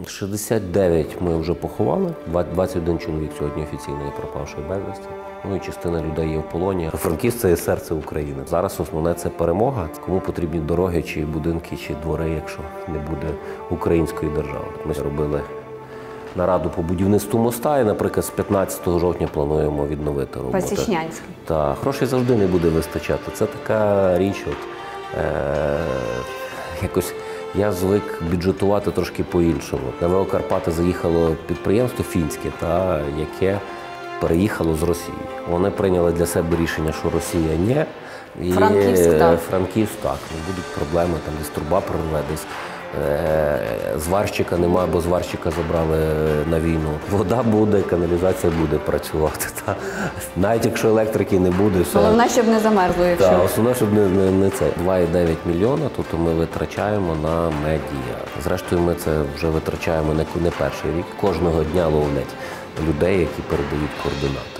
69 ми вже поховали, 21 чоловік сьогодні офіційно є пропавший безвісти. Ну і частина людей є в полоні. Франківськ – це є серце України. Зараз основне – це перемога. Кому потрібні дороги, чи будинки, чи двори, якщо не буде української держави. Ми робили нараду по будівництву моста і, наприклад, з 15 жовтня плануємо відновити роботу. Пасічнянський. Так, грошей завжди не буде вистачати. Це така річ, якось я звик бюджетувати трошки по-іншому. На ВО «Карпати» заїхало підприємство фінське, яке переїхало з Росії. Вони прийняли для себе рішення, що Росія – ні. І Франківськ – так. Франківськ – так. Будуть проблеми, там десь труба прорве, десь зварщика немає, бо зварщика забрали на війну. Вода буде, каналізація буде працювати. Навіть якщо електрики не буде, все. Головне, щоб не замерзло, якщо. Так, основне, щоб не це. 2,9 мільйона, тобто ми витрачаємо на медіа. Зрештою, ми це вже витрачаємо не перший рік. Кожного дня ловлять людей, які передають координати.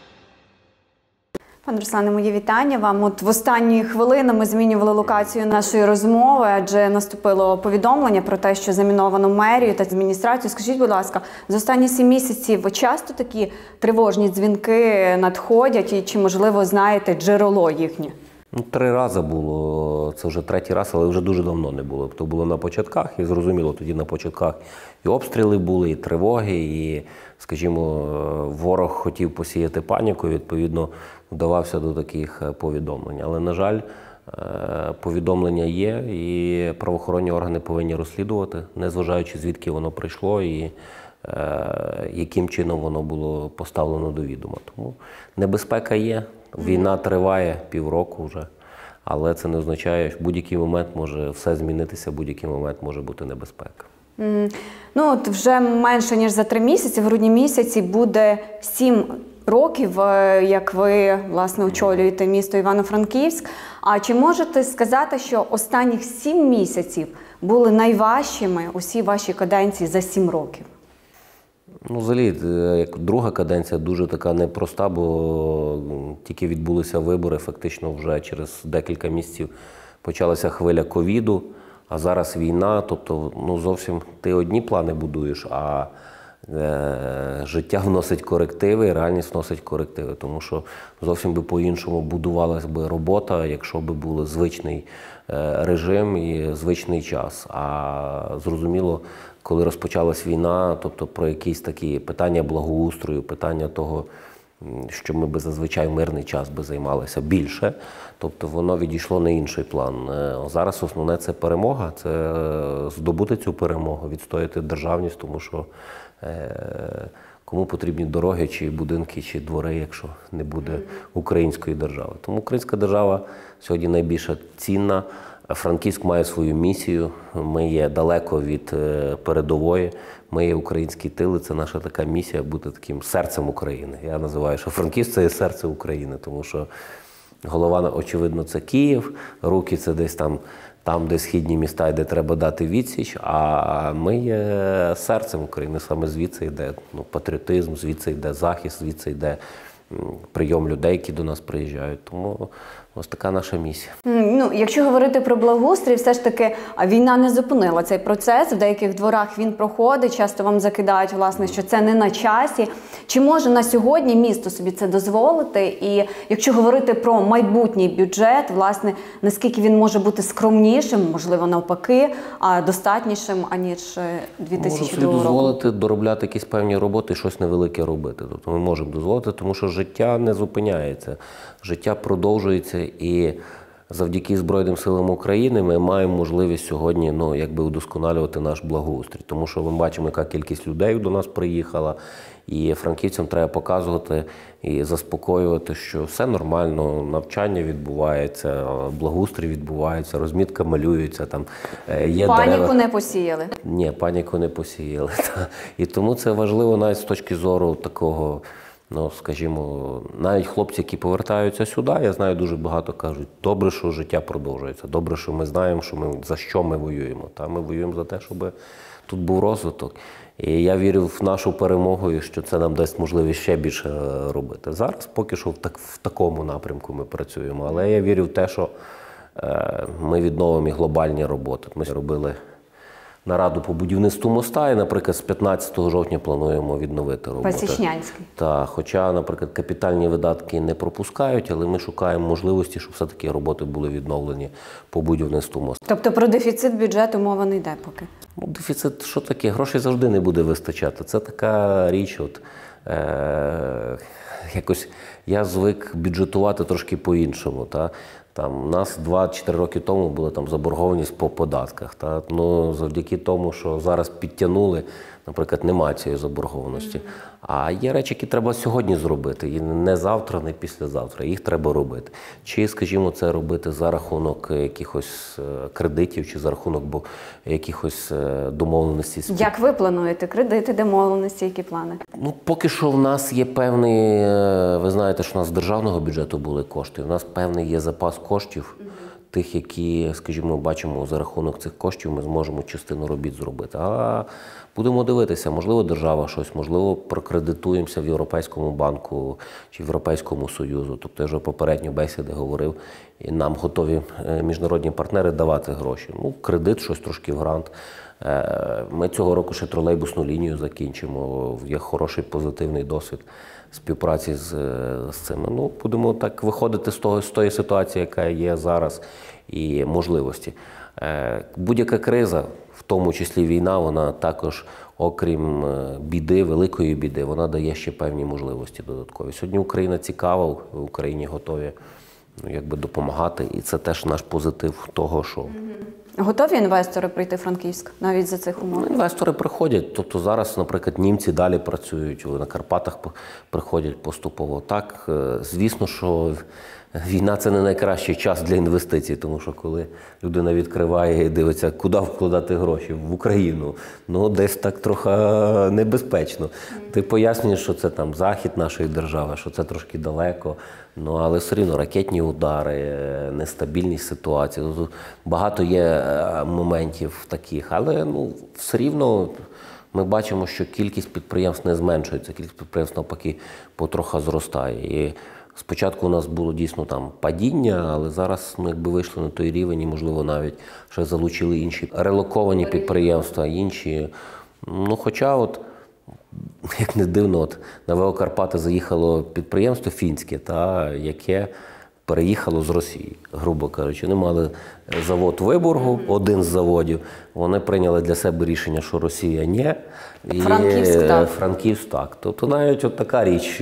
Пане Руслане, моє вітання вам. От в останні хвилини ми змінювали локацію нашої розмови, адже наступило повідомлення про те, що заміновано мерію та адміністрацію. Скажіть, будь ласка, за останні 7 місяців часто такі тривожні дзвінки надходять і чи, можливо, знаєте джерело їхнє? 3 рази було, це вже 3-й раз, але вже дуже давно не було. То було на початках, і зрозуміло, тоді на початках і обстріли були, і тривоги, і, скажімо, ворог хотів посіяти паніку, відповідно, вдавався до таких повідомлень. Але, на жаль, повідомлення є, і правоохоронні органи повинні розслідувати, незважаючи звідки воно прийшло і яким чином воно було поставлено до відома. Тому небезпека є. Війна триває півроку вже, але це не означає, що в будь-який момент може все змінитися, в будь-який момент може бути небезпека. Ну, от вже менше, ніж за 3 місяці, в грудні місяці буде 7 років, як ви, власне, очолюєте місто Івано-Франківськ. А чи можете сказати, що останніх 7 місяців були найважчими усі ваші каденції за 7 років? Ну, взагалі, як друга каденція дуже така непроста, бо тільки відбулися вибори, фактично вже через декілька місяців почалася хвиля ковіду, а зараз війна, тобто зовсім ти одні плани будуєш, а життя вносить корективи, реальність вносить корективи, тому що зовсім би по-іншому будувалася би робота, якщо би був звичний режим і звичний час. А зрозуміло, коли розпочалась війна, тобто про якісь такі питання благоустрою, питання того, що ми би зазвичай в мирний час би займалися більше, тобто воно відійшло на інший план. Зараз основне – це перемога, це здобути цю перемогу, відстояти державність, тому що кому потрібні дороги, чи будинки, чи двори, якщо не буде української держави. Тому українська держава сьогодні найбільш цінна. Франківськ має свою місію, ми є далеко від передової, ми є український тил, і це наша така місія бути таким серцем України. Я називаю, що Франківськ – це є серце України, тому що голова, очевидно, це Київ, руки – це десь там, де східні міста, де треба дати відсіч, а ми є серцем України, саме звідси йде патріотизм, звідси йде захист, звідси йде прийом людей, які до нас приїжджають. Тому ось така наша місія. Якщо говорити про благоустрій, все ж таки війна не зупинила цей процес. В деяких дворах він проходить, часто вам закидають, власне, що це не на часі. Чи може на сьогодні місто собі це дозволити? І якщо говорити про майбутній бюджет, власне, наскільки він може бути скромнішим, можливо, навпаки, а достатнішим, аніж 2002 року? Може дозволити доробляти якісь певні роботи, щось невелике робити. Тобто ми можемо дозволити, тому що життя не зупиняється. Життя продовжується, і завдяки Збройним силам України ми маємо можливість сьогодні удосконалювати наш благоустрій. Тому що ми бачимо, яка кількість людей до нас приїхала, і франківцям треба показувати і заспокоювати, що все нормально, навчання відбувається, благоустрій відбувається, розмітка малюється. Паніку не посіяли? Ні, паніку не посіяли. І тому це важливо навіть з точки зору такого, скажімо, навіть хлопці, які повертаються сюди, я знаю, дуже багато кажуть, добре, що життя продовжується, добре, що ми знаємо, за що ми воюємо. Ми воюємо за те, щоб тут був розвиток. І я вірю в нашу перемогу, і що це нам дасть можливість ще більше робити. Зараз поки що в такому напрямку ми працюємо, але я вірю в те, що ми відновимо і глобальні роботи. Ми робили нараду по будівництву моста і, наприклад, з 15 жовтня плануємо відновити роботу. Пасічнянський. Так, хоча, наприклад, капітальні видатки не пропускають, але ми шукаємо можливості, щоб все-таки роботи були відновлені по будівництву мосту. Тобто про дефіцит бюджету мова не йде поки? Ну, дефіцит, що таке? Грошей завжди не буде вистачати. Це така річ, якось я звик бюджетувати трошки по-іншому. Там, у нас 2-4 роки тому була там заборгованість по податках. Ну, завдяки тому, що зараз підтягнули, наприклад, немає цієї заборгованості. А є речі, які треба сьогодні зробити. І не завтра, не післязавтра. Їх треба робити. Чи, скажімо, це робити за рахунок якихось кредитів, чи за рахунок якихось домовленостей. Як ви плануєте? Кредити, домовленості, які плани? Ну, поки що в нас є певний, ви знаєте, що у нас з державного бюджету були кошти. У нас певний є запас коштів, тих, які, скажімо, бачимо, за рахунок цих коштів ми зможемо частину робіт зробити. А будемо дивитися, можливо, держава щось, можливо, прокредитуємося в Європейському банку чи в Європейському Союзу. Тобто я вже попередньо бесіди говорив, і нам готові міжнародні партнери давати гроші. Ну, кредит, щось трошки в грант. Ми цього року ще тролейбусну лінію закінчимо. Є хороший позитивний досвід співпраці з цими. Ну, будемо так виходити з тої ситуації, яка є зараз, і можливості. Будь-яка криза, в тому числі війна, вона також, окрім біди, великої біди, вона дає ще певні можливості додаткові. Сьогодні Україна цікава, в Україні готові допомагати, і це теж наш позитив того, що... Готові інвестори прийти в Франківськ навіть за цих умов? Інвестори приходять. Тобто зараз, наприклад, німці далі працюють, на Карпатах приходять поступово. Так, звісно, що війна – це не найкращий час для інвестицій, тому що коли людина відкриває і дивиться, куди вкладати гроші, в Україну, ну десь так трохи небезпечно. Ти пояснюєш, що це там захід нашої держави, що це трошки далеко, ну але все рівно ракетні удари, нестабільність ситуації. Багато є моментів таких, але все рівно ми бачимо, що кількість підприємств не зменшується, кількість підприємств навпаки потроху зростає. І спочатку у нас було дійсно там падіння, але зараз ми вийшли на той рівень і, можливо, навіть ще залучили інші релоковані підприємства, інші. Ну, хоча, як не дивно, на ВО Карпати заїхало підприємство фінське, яке переїхало з Росії, грубо кажучи. Вони мали завод в Виборгу, один з заводів. Вони прийняли для себе рішення, що Росія – ні. І Франківськ – так. Тобто навіть така річ.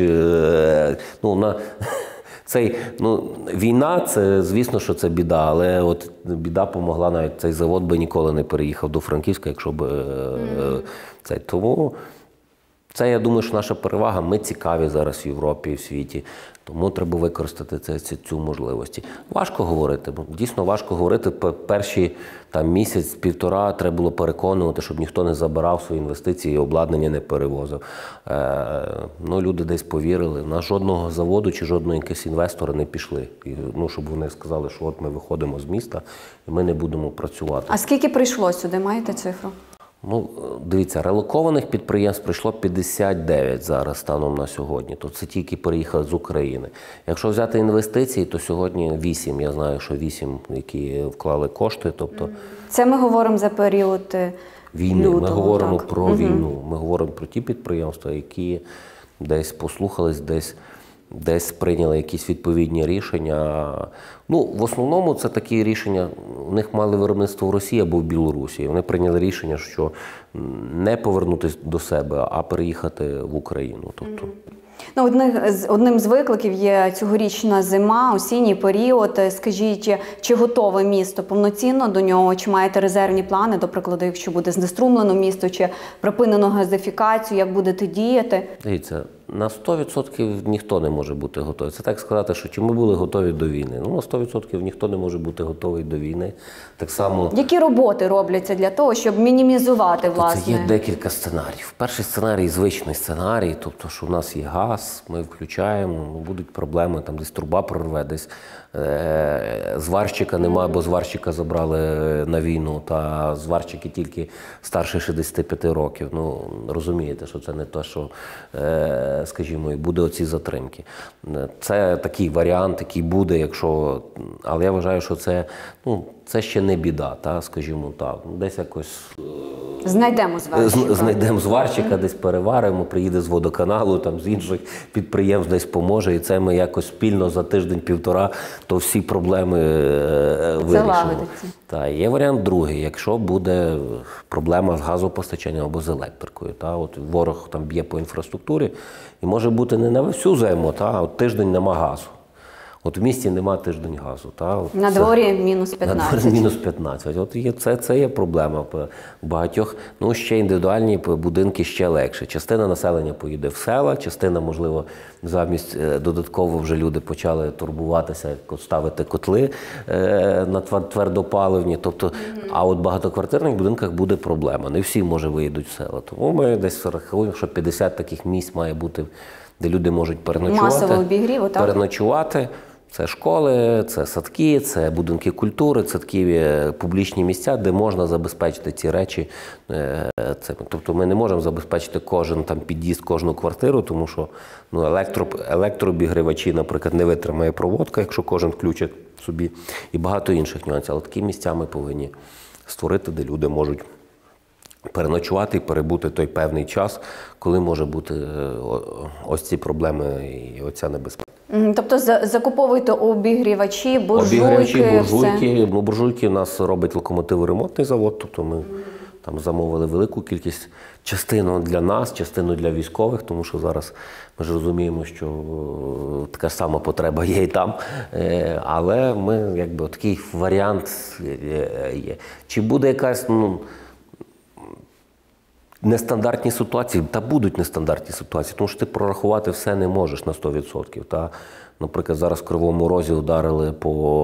Війна – це, звісно, що це біда, але біда помогла, навіть цей завод би ніколи не переїхав до Франківська, якщо б цей. Тому це, я думаю, що наша перевага. Ми цікаві зараз в Європі і в світі, тому треба використати цю можливість. Важко говорити, дійсно важко говорити. Перші місяць-півтора треба було переконувати, щоб ніхто не забирав свої інвестиції і обладнання не перевозив. Люди десь повірили. На жодного заводу чи жодного якогось інвестора не пішли. Щоб вони сказали, що ми виходимо з міста і ми не будемо працювати. А скільки прийшло сюди, маєте цифру? Дивіться, релокованих підприємств прийшло 59 зараз станом на сьогодні. Тобто це ті, які переїхали з України. Якщо взяти інвестиції, то сьогодні 8. Я знаю, що 8, які вклали кошти. Тобто це ми говоримо за період війни. Лютого, ми говоримо про війну. Ми говоримо про ті підприємства, які десь послухались, десь прийняли якісь відповідні рішення. В основному це такі рішення, у них мали виробництво в Росії або в Білорусі. Вони прийняли рішення, що не повернутися до себе, а переїхати в Україну. Тобто. Одним з викликів є цьогорічна зима, осінній період. Скажіть, чи готове місто повноцінно до нього, чи маєте резервні плани, до прикладу, якщо буде знеструмлено місто, чи припинено газифікацію, як будете діяти? Дивіться, на 100% ніхто не може бути готовий. Це так сказати, що чи ми були готові до війни. На 100% ніхто не може бути готовий до війни. Так само... Які роботи робляться для того, щоб мінімізувати, власне? Це є декілька сценаріїв. Перший сценарій – звичний сценарій, тобто, що в нас є газ, ми включаємо, будуть проблеми, там десь труба прорве, десь зварщика немає, бо зварщика забрали на війну, та зварщики тільки старше 65 років. Розумієте, що це не те, що скажімо, і буде оці затримки. Це такий варіант, який буде, якщо... Але я вважаю, що це, ну, це ще не біда, та, скажімо так. Десь якось... Знайдемо зварщика. Знайдемо зварщика, десь переваримо, приїде з водоканалу, там, з інших підприємств десь поможе, і це ми якось спільно за тиждень-півтора то всі проблеми вирішимо. Залагодиться. Та, є варіант другий, якщо буде проблема з газопостачанням або з електрикою. Та, от ворог там б'є по інфраструктурі, і може бути не на всю зиму, та, а от тиждень нема газу. От в місті нема тиждень газу. Та, от На дворі мінус 15. на дворі мінус 15. От є, це є проблема в багатьох. Ну, ще індивідуальні будинки ще легше. Частина населення поїде в села, частина, можливо, замість додатково вже люди почали турбуватися, ставити котли на твердопаливні. Тобто, а от в багатоквартирних будинках буде проблема. Не всі, може, виїдуть в села. Тому ми десь рахуємо, що 50 таких місць має бути, де люди можуть переночувати. Масового обігріву, так? Переночувати. Це школи, це садки, це будинки культури, це такі публічні місця, де можна забезпечити ці речі. Тобто ми не можемо забезпечити кожен там під'їзд, кожну квартиру, тому що ну, електрообігрівачі, наприклад, не витримає проводка, якщо кожен включить собі, і багато інших нюансів. Але такі місця ми повинні створити, де люди можуть переночувати і перебути той певний час, коли може бути ось ці проблеми і оця небезпека. Тобто закуповуєте обігрівачі, буржуйки, буржуйки. Ну, буржуйки у нас робить локомотиворемонтний завод, тобто ми там замовили велику кількість, частину для нас, частину для військових, тому що зараз ми ж розуміємо, що така сама потреба є і там. Але ми, якби, такий варіант є. Чи буде якась, ну, нестандартні ситуації? Та будуть нестандартні ситуації, тому що ти прорахувати все не можеш на 100%. Та, наприклад, зараз в Кривому Розі ударили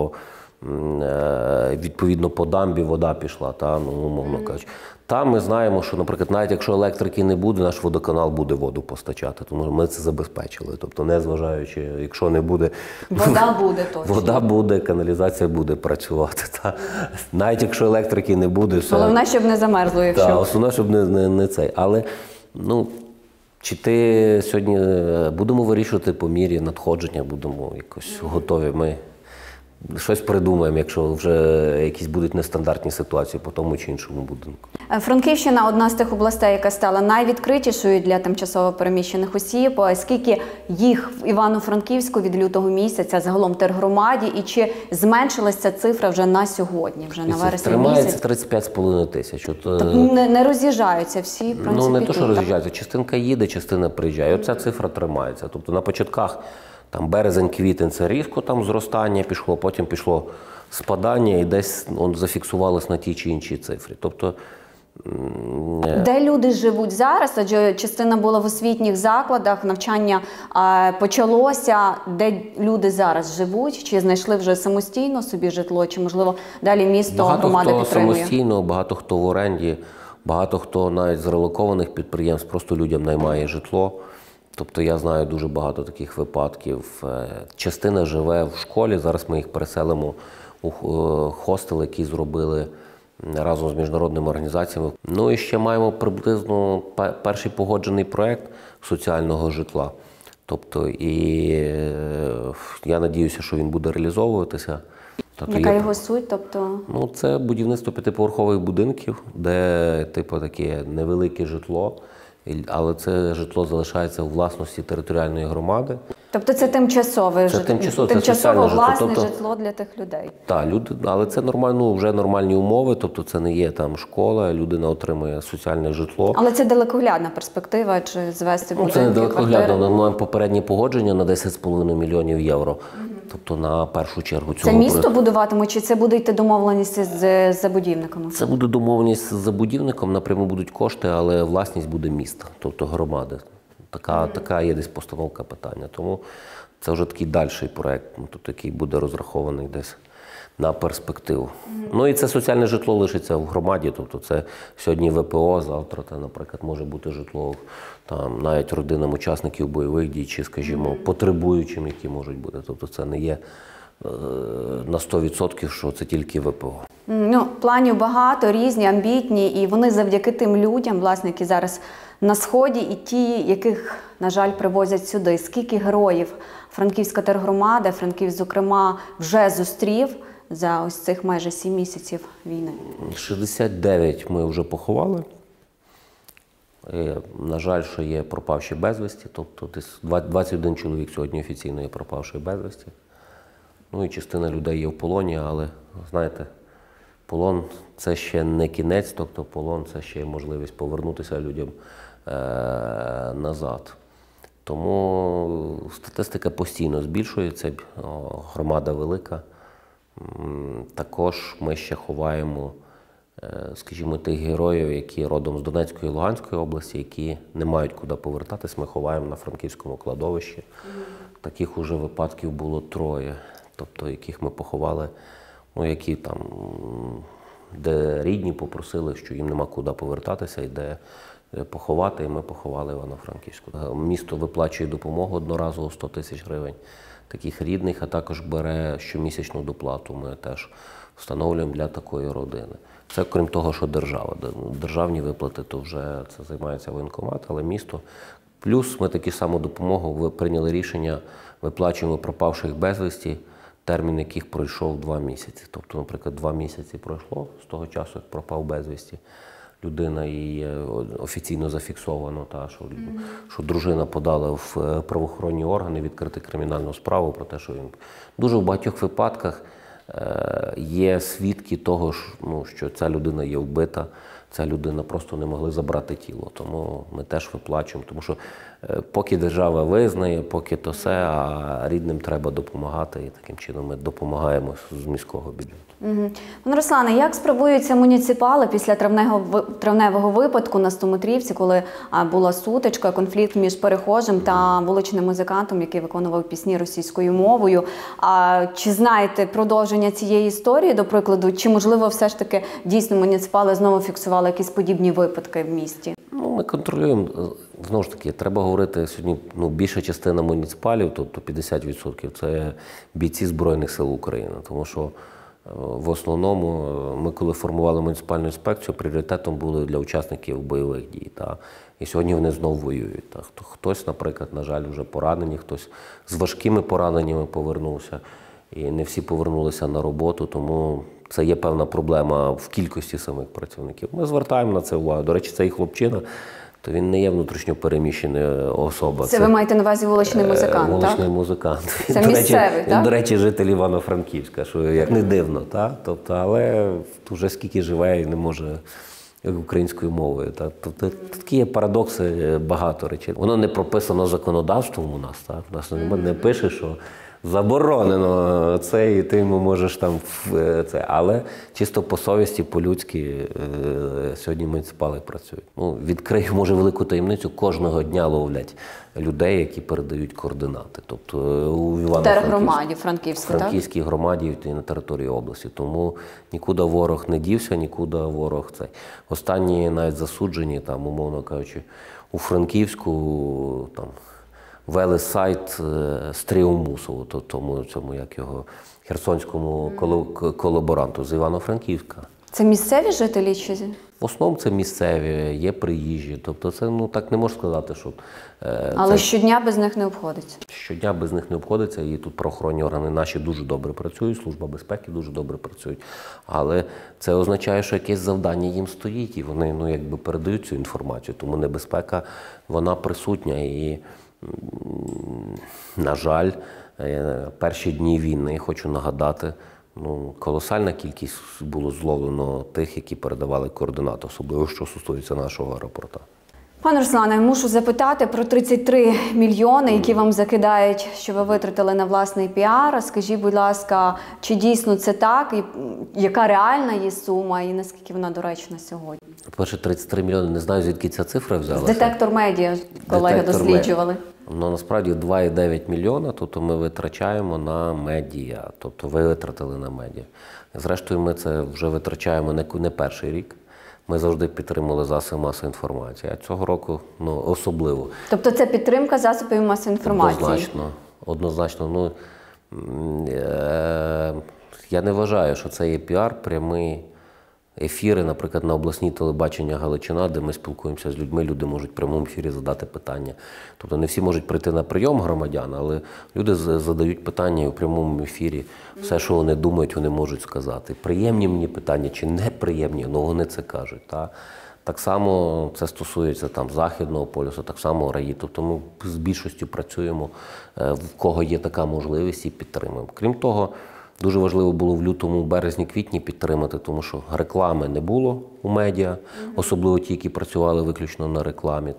відповідно по дамбі, вода пішла, та, ну, умовно кажучи. Там ми знаємо, що, наприклад, навіть якщо електрики не буде, наш водоканал буде воду постачати, тому ми це забезпечили. Тобто, незважаючи, якщо не буде... Вода буде точно. Вода буде, каналізація буде працювати. Та. Навіть якщо електрики не буде... Все... Головне, щоб не замерзло, якщо... Так, основне, щоб не цей. Але, ну, чи ти сьогодні будемо вирішувати по мірі надходження, будемо якось готові. Ми щось придумаємо, якщо вже якісь будуть нестандартні ситуації по тому чи іншому будинку. Франківщина – одна з тих областей, яка стала найвідкритішою для тимчасово переміщених осіб. Скільки їх в Івано-Франківську від лютого місяця, загалом в тергромаді, і чи зменшилася ця цифра вже на сьогодні, вже на вересень місяць? Тримається 35,5 тисяч. Тобто не роз'їжджаються всі, в принципі, ну, не то, що тут, роз'їжджаються. Частинка їде, частина приїжджає. Оця цифра тримається. Тобто на початках там березень-квітень це різко там зростання пішло, потім пішло спадання і десь зафіксувалось на тій чи іншій цифрі. Тобто, де люди живуть зараз? Адже частина була в освітніх закладах, навчання почалося. Де люди зараз живуть? Чи знайшли вже самостійно собі житло? Чи, можливо, далі місто, громада підтримує? Багато хто самостійно, багато хто в оренді, багато хто навіть з релокованих підприємств просто людям наймає житло. Тобто я знаю дуже багато таких випадків. Частина живе в школі, зараз ми їх переселимо у хостел, який зробили разом з міжнародними організаціями. Ну і ще маємо приблизно перший погоджений проєкт соціального житла. Тобто і я надіюся, що він буде реалізовуватися. Тобто яка його суть? Тобто... Ну, це будівництво 5-поверхових будинків, де типу таке невелике житло. Але це житло залишається у власності територіальної громади. Тобто це тимчасове житло? Тимчасово власне житло для тих людей? Так, але це нормально, вже нормальні умови, тобто це не є там школа, людина отримує соціальне житло. Але це далекоглядна перспектива, чи звести будинки, це не далекоглядно, ми маємо попереднє погодження на 10,5 мільйонів євро. Тобто на першу чергу цього. Це місто будуватимуть, чи це буде йти домовленість з забудівниками? Це буде домовленість з забудівником, напряму будуть кошти, але власність буде міста, тобто громади. Така є десь постановка питання. Тому це вже такий дальший проєкт, тобто, який буде розрахований десь на перспективу. Ну і це соціальне житло лишиться в громаді, тобто це сьогодні ВПО, завтра це, наприклад, може бути житло там, навіть родинам учасників бойових дій, чи, скажімо, потребуючим, які можуть бути. Тобто це не є на 100%, що це тільки ВПО. Ну, планів багато, різні, амбітні, і вони завдяки тим людям, власне, які зараз на Сході, і ті, яких, на жаль, привозять сюди. Скільки героїв Франківська тергромада, Франківськ, зокрема, вже зустрів за ось цих майже 7 місяців війни? 69 ми вже поховали. На жаль, що є пропавші безвісті, тобто десь 21 чоловік сьогодні офіційно є пропавший безвісті. Ну і частина людей є в полоні, але, знаєте, полон – це ще не кінець, тобто полон – це ще можливість повернутися людям назад. Тому статистика постійно збільшується, громада велика. Також ми ще ховаємо, скажімо, тих героїв, які родом з Донецької і Луганської області, які не мають куди повертатись, ми ховаємо на Франківському кладовищі. Таких уже випадків було 3, тобто яких ми поховали, ну, які там, де рідні попросили, що їм нема куди повертатися і де поховати, і ми поховали Івано-Франківську. Місто виплачує допомогу одноразово 100 тисяч гривень таких рідних, а також бере щомісячну доплату. Ми теж встановлюємо для такої родини. Це крім того, що держава. Державні виплати, то вже це займається воєнкомат, але місто. Плюс ми таку саму допомогу прийняли рішення, виплачуємо пропавших безвісті, термін яких пройшов 2 місяці. Тобто, наприклад, 2 місяці пройшло з того часу, як пропав безвісті людина, і офіційно зафіксовано, що дружина подала в правоохоронні органи відкрити кримінальну справу про те, що він дуже в багатьох випадках є свідки того, що ця людина є вбита, ця людина просто не могли забрати тіло. Тому ми теж виплачуємо, тому що поки держава визнає, поки то все, а рідним треба допомагати, і таким чином ми допомагаємо з міського бюджету. Пане Руслане, як справуються муніципали після травневого випадку на Стометрівці, коли була сутичка, конфлікт між перехожим та вуличним музикантом, який виконував пісні російською мовою? Чи знаєте продовження цієї історії, до прикладу, чи, можливо, все ж таки дійсно муніципали знову фіксували якісь подібні випадки в місті? Ну, ми контролюємо. Знову ж таки, треба говорити, сьогодні більша частина муніципалів, тобто 50%, це бійці Збройних сил України, тому що в основному ми, коли формували муніципальну інспекцію, пріоритетом були для учасників бойових дій. І сьогодні вони знову воюють. Хтось, наприклад, на жаль, вже поранені, хтось з важкими пораненнями повернувся. І не всі повернулися на роботу, тому це є певна проблема в кількості самих працівників. Ми звертаємо на це увагу. До речі, цей хлопчина, то він не є внутрішньо переміщена особа. Це ви маєте на увазі вуличний музикант, вуличний так? музикант. Це місцевий, так? Він, до речі, житель Івано-Франківська, що як не дивно, так? Тобто, але вже скільки живе і не може українською мовою. Так? Тобто такі є парадокси, багато речей. Воно не прописано законодавством у нас, так? У нас не пише, що заборонено це, і ти йому можеш там це. Але чисто по совісті, по-людськи сьогодні муніципали працюють. Відкрию, може, велику таємницю, кожного дня ловлять людей, які передають координати. Тобто у Тергромаді Франківську, так? Франківській громаді і на території області. Тому нікуди ворог не дівся, нікуди ворог цей. Останні навіть засуджені, там, умовно кажучи, у Франківську, там, вели сайт Стріумусову, цьому, як його, херсонському колаборанту з Івано-Франківська. Це місцеві жителі чи? В основному це місцеві, є приїжджі. Тобто це, так не можна сказати, що... Але щодня без них не обходиться? Щодня без них не обходиться, і тут правоохоронні органи наші дуже добре працюють, Служба безпеки дуже добре працюють. Але це означає, що якесь завдання їм стоїть, і вони, якби передають цю інформацію. Тому небезпека, вона присутня. І, на жаль, перші дні війни, хочу нагадати, колосальна кількість було зловлено тих, які передавали координати, особливо, що стосується нашого аеропорту. Пане Руслане, мушу запитати про 33 мільйони, які вам закидають, що ви витратили на власний піар. Скажіть, будь ласка, чи дійсно це так, і яка реальна її сума, і наскільки вона доречна сьогодні? По-перше, 33 мільйони, не знаю, звідки ця цифра взялася. Детектор медіа, колеги досліджували. Насправді 2,9 мільйона, тобто ми витрачаємо на медіа, тобто ви витратили на медіа. Зрештою, ми це вже витрачаємо не перший рік. Ми завжди підтримували засоби масової інформації, а цього року особливо. Тобто це підтримка засобів масової інформації? Однозначно. Я не вважаю, що це є піар, прямий ефіри, наприклад, на обласній телебачення Галичина, де ми спілкуємося з людьми, люди можуть в прямому ефірі задати питання. Тобто не всі можуть прийти на прийом громадян, але люди задають питання і в прямому ефірі. Все, що вони думають, вони можуть сказати. Приємні мені питання чи неприємні, ну вони це кажуть. Так само це стосується там Західного полюсу, так само РАІ. Тобто ми з більшістю працюємо, в кого є така можливість, і підтримуємо. Крім того, дуже важливо було в лютому, березні, квітні підтримати, тому що реклами не було у медіа, особливо ті, які працювали виключно на рекламі.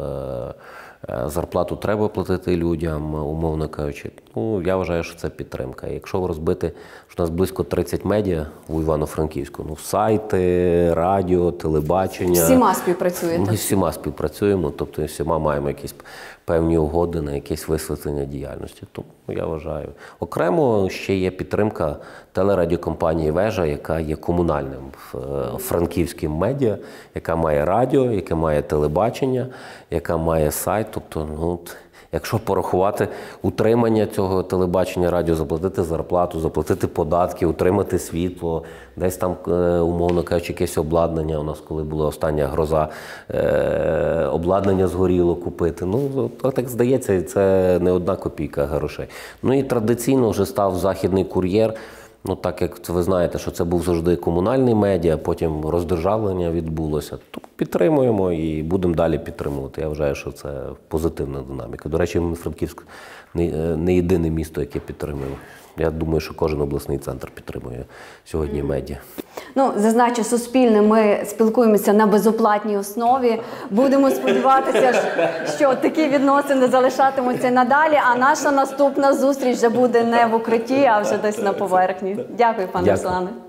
Зарплату треба платити людям, умовно кажучи. Ну, я вважаю, що це підтримка. Якщо розбити, що у нас близько 30 медіа в Івано-Франківську, сайти, радіо, телебачення. Всіма співпрацюєте? Ми всіма співпрацюємо, тобто всіма маємо якісь певні угоди на якесь висвітлення діяльності. Тому я вважаю. Окремо ще є підтримка телерадіокомпанії «Вежа», яка є комунальним франківським медіа, яка має радіо, яке має телебачення, яка має сайт. Тобто, якщо порахувати утримання цього телебачення, радіо, заплатити зарплату, заплатити податки, утримати світло, десь там, умовно кажучи, якесь обладнання. У нас, коли була остання гроза, обладнання згоріло купити. Так здається, це не одна копійка грошей. І традиційно вже став «Західний кур'єр». Так як ви знаєте, що це був завжди комунальний медіа, потім роздержавлення відбулося. То підтримуємо і будемо далі підтримувати. Я вважаю, що це позитивна динаміка. До речі, Франківськ не єдине місто, яке підтримує. Я думаю, що кожен обласний центр підтримує сьогодні медіа. Зазначу, Суспільне, ми спілкуємося на безоплатній основі. Будемо сподіватися, що такі відносини залишатимуться надалі, а наша наступна зустріч вже буде не в укритті, а вже десь на поверхні. Дякую, пане Руслане.